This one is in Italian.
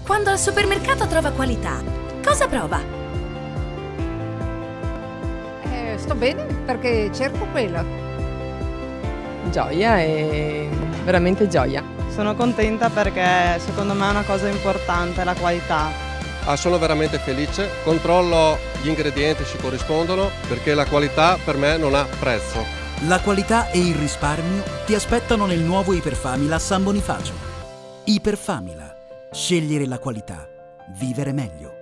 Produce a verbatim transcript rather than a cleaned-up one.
Quando al supermercato trova qualità, cosa prova? Eh, sto bene perché cerco quella. Gioia e veramente gioia. Sono contenta perché secondo me è una cosa importante, la qualità. Ah, sono veramente felice, controllo gli ingredienti se corrispondono perché la qualità per me non ha prezzo. La qualità e il risparmio ti aspettano nel nuovo Iperfamila a San Bonifacio. Iperfamila. Scegliere la qualità. Vivere meglio.